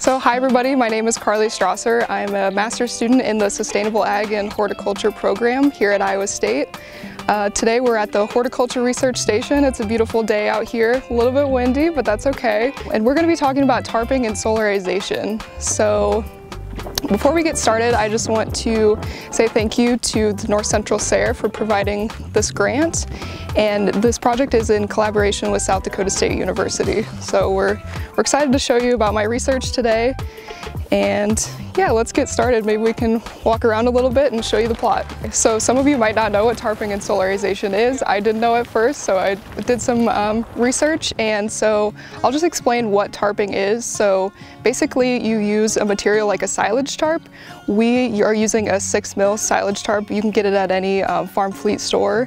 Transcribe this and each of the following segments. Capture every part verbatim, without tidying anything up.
So hi everybody, my name is Carly Strauser. I'm a master's student in the Sustainable Ag and Horticulture program here at Iowa State. Uh, today we're at the Horticulture Research Station. It's a beautiful day out here, a little bit windy, but that's okay. And we're going to be talking about tarping and solarization. So before we get started, I just want to say thank you to the North Central S A R E for providing this grant. And this project is in collaboration with South Dakota State University. So we're, we're excited to show you about my research today. And yeah, let's get started. Maybe we can walk around a little bit and show you the plot. So some of you might not know what tarping and solarization is. I didn't know at first, so I did some um, research, and so I'll just explain what tarping is. So basically you use a material like a silage tarp. We are using a six mil silage tarp. You can get it at any um, farm fleet store.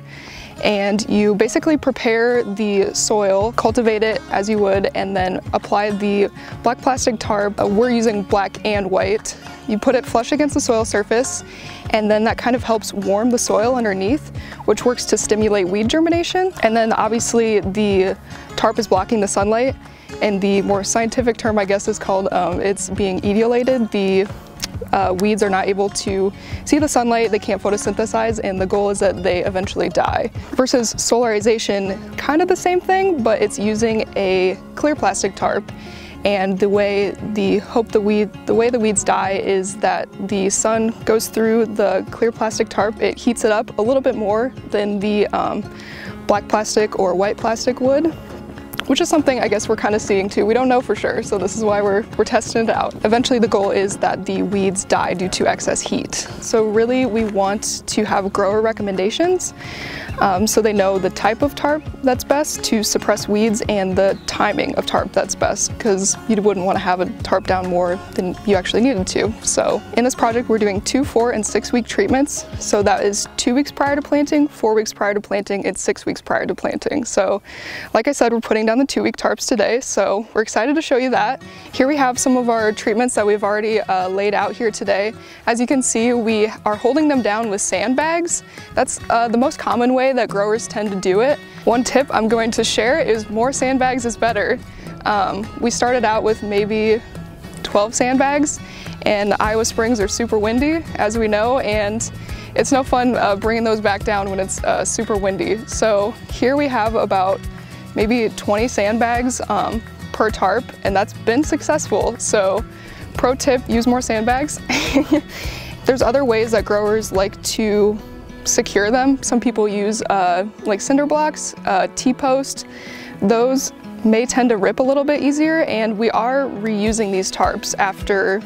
And you basically prepare the soil, cultivate it as you would, and then apply the black plastic tarp. Uh, we're using black and white. You put it flush against the soil surface, and then that kind of helps warm the soil underneath, which works to stimulate weed germination. And then obviously the tarp is blocking the sunlight, and the more scientific term I guess is called um, it's being etiolated. The Uh, weeds are not able to see the sunlight, they can't photosynthesize, and the goal is that they eventually die. Versus solarization, kind of the same thing, but it's using a clear plastic tarp. And the way the hope the weed the way the weeds die is that the sun goes through the clear plastic tarp. It heats it up a little bit more than the um, black plastic or white plastic would, which is something I guess we're kind of seeing too. We don't know for sure, so this is why we're, we're testing it out. Eventually the goal is that the weeds die due to excess heat. So really we want to have grower recommendations um, so they know the type of tarp that's best to suppress weeds and the timing of tarp that's best, because you wouldn't want to have a tarp down more than you actually needed to. So in this project we're doing two, four, and six week treatments. So that is two weeks prior to planting, four weeks prior to planting, and six weeks prior to planting. So like I said, we're putting down the two week tarps today, so we're excited to show you that. Here we have some of our treatments that we've already uh, laid out here today. As you can see, we are holding them down with sandbags. That's uh, the most common way that growers tend to do it. One tip I'm going to share is more sandbags is better. Um, we started out with maybe twelve sandbags, and Iowa Springs are super windy, as we know, and it's no fun uh, bringing those back down when it's uh, super windy. So here we have about maybe twenty sandbags um, per tarp, and that's been successful. So pro tip, use more sandbags. There's other ways that growers like to secure them. Some people use uh, like cinder blocks, uh, T-post. Those may tend to rip a little bit easier, and we are reusing these tarps after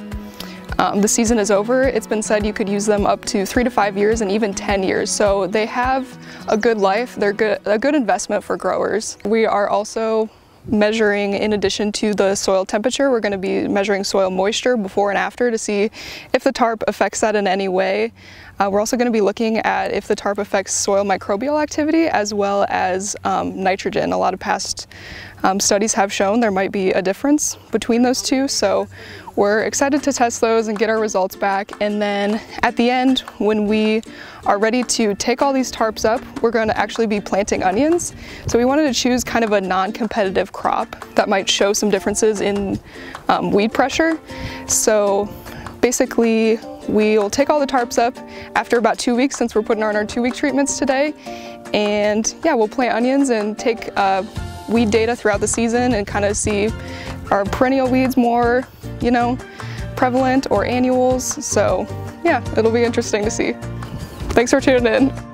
Um, the season is over. It's been said you could use them up to three to five years and even ten years. So they have a good life. They're good, a good investment for growers. We are also measuring, in addition to the soil temperature, we're going to be measuring soil moisture before and after to see if the tarp affects that in any way. Uh, we're also going to be looking at if the tarp affects soil microbial activity as well as um, nitrogen. A lot of past um, studies have shown there might be a difference between those two, so we're excited to test those and get our results back. And then at the end, when we are ready to take all these tarps up, we're going to actually be planting onions. So we wanted to choose kind of a non-competitive crop that might show some differences in um, weed pressure. So basically, we'll take all the tarps up after about two weeks since we're putting on our two week treatments today. And yeah, we'll plant onions and take uh, weed data throughout the season and kind of see are perennial weeds more, you know, prevalent or annuals. So yeah, it'll be interesting to see. Thanks for tuning in.